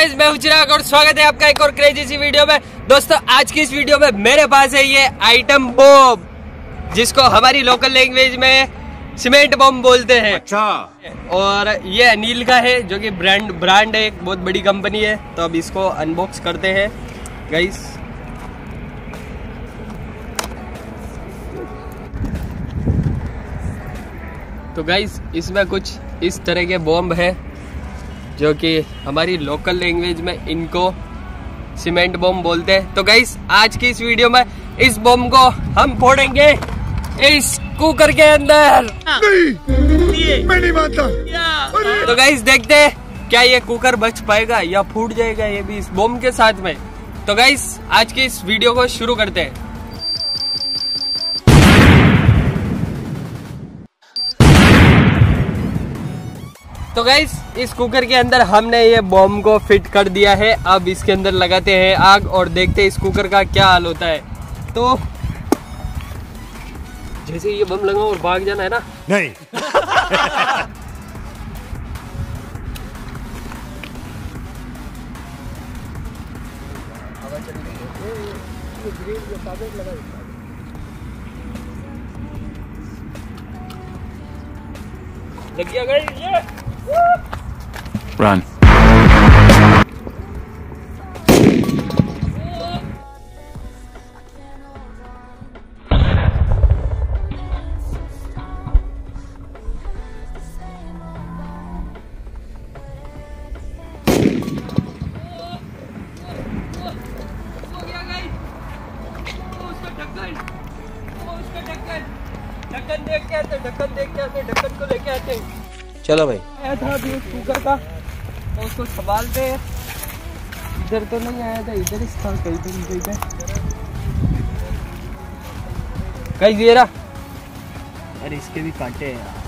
Guys, मैं हूं चिराग और स्वागत है आपका एक और क्रेजी सी वीडियो में। दोस्तों, आज की इस वीडियो में मेरे पास है ये आइटम बॉम्ब, जिसको हमारी लोकल लैंग्वेज में सीमेंट बॉम्ब बोलते हैं। अच्छा। और ये अनिल का है, जो कि ब्रांड है, एक बहुत बड़ी कंपनी है। तो अब इसको अनबॉक्स करते हैं गाइस। तो गाइस, इसमें कुछ इस तरह के बॉम्ब है, जो कि हमारी लोकल लैंग्वेज में इनको सीमेंट बॉम्ब बोलते हैं। तो गाइस, आज की इस वीडियो में इस बॉम्ब को हम फोड़ेंगे इस कुकर के अंदर। नहीं, मैं नहीं मानता। तो गाइस, देखते हैं क्या ये कुकर बच पाएगा या फूट जाएगा ये भी इस बॉम्ब के साथ में। तो गाइस, आज की इस वीडियो को शुरू करते हैं। तो गाइस, इस कुकर के अंदर हमने ये बॉम्ब को फिट कर दिया है। अब इसके अंदर लगाते हैं आग और देखते हैं इस कुकर का क्या हाल होता है। तो जैसे ये बम लगाओ और भाग जाना है ना। नहीं। लग गया गाइस ये। Run. ढक्कन देख के आते, ढक्कन को लेके आते। चलो भाई। आया था अभी उस कुकर का, तो उसको संभालते हैं। इधर तो नहीं आया था, इधर ही था कहीं पे। कहीं ये रहा। अरे इसके भी कांटे हैं यार।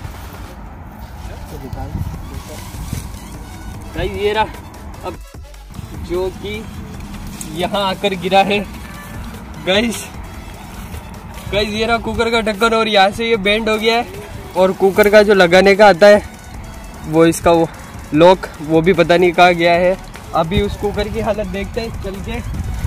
कहीं ये रहा। अब जो कि यहाँ आकर गिरा है गाइस ये रहा कुकर का ढक्कन, और यहाँ से ये बेंड हो गया है। और कुकर का जो लगाने का आता है वो इसका वो लॉक, वो भी पता नहीं कहाँ गया है। अभी उस कुकर की हालत देखते हैं चल के।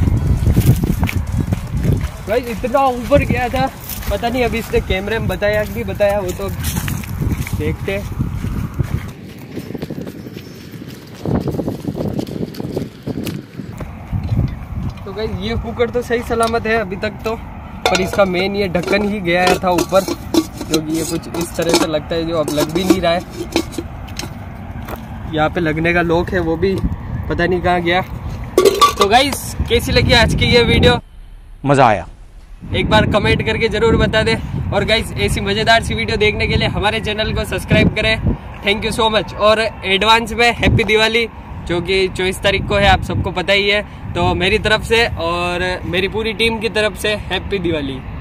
गाइस, इतना ऊपर गया था, पता नहीं अभी इसने कैमरे में बताया कि नहीं बताया, वो तो देखते हैं। तो गाइस, ये कुकर तो सही सलामत है अभी तक तो, पर इसका मेन ये ढक्कन ही गया था ऊपर, जो कि ये कुछ इस तरह से लगता है, जो अब लग भी नहीं रहा है। यहाँ पे लगने का लॉक है, वो भी पता नहीं कहाँ गया। तो गाइस, कैसी लगी आज की ये वीडियो? मजा आया? एक बार कमेंट करके जरूर बता दे। और गाइस, ऐसी मजेदार सी वीडियो देखने के लिए हमारे चैनल को सब्सक्राइब करें। Thank you so much. और एडवांस में हैप्पी दिवाली, जो कि 24 तारीख को है, आप सबको पता ही है। तो मेरी तरफ से और मेरी पूरी टीम की तरफ से हैप्पी दिवाली।